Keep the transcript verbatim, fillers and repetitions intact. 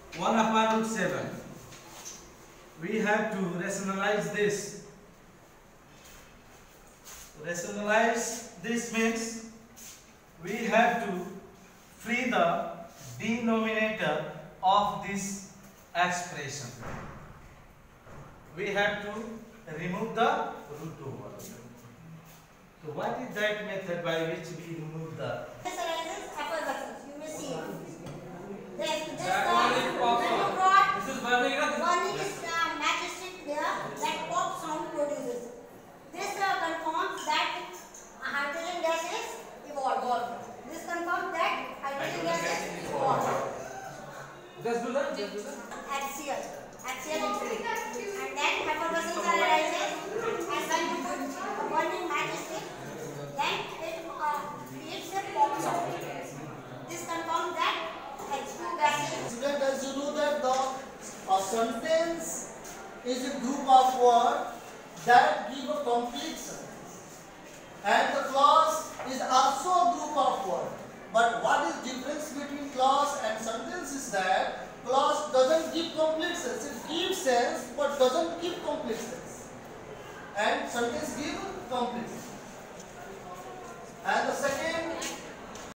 one upon root seven. We have to rationalize this. Rationalize this means we have to free the denominator of this expression. We have to remove the root over. So what is that method by which we remove the? This arises upper buttons. You may see. This, this, That uh, one is pop when you sound. brought This is burning up. burning is uh, matchstick there, that pop sound produces. This uh, confirms that hydrogen gas is evolved. This confirms that hydrogen gas is evolved. Just do that. Just do that. Axial. Axial increase. And then effervescence arises. And when you put a burning matchstick, then it uh, creates a pop sound. This confirms that H two gas is. Student, as you know that the a sentence is a group of words that give a complete sentence, and the clause is also a group of words. But what is difference between clause and sentence is that clause doesn't give complete sense. It gives sense but doesn't give complete sense, and sentence give complete sense. And the second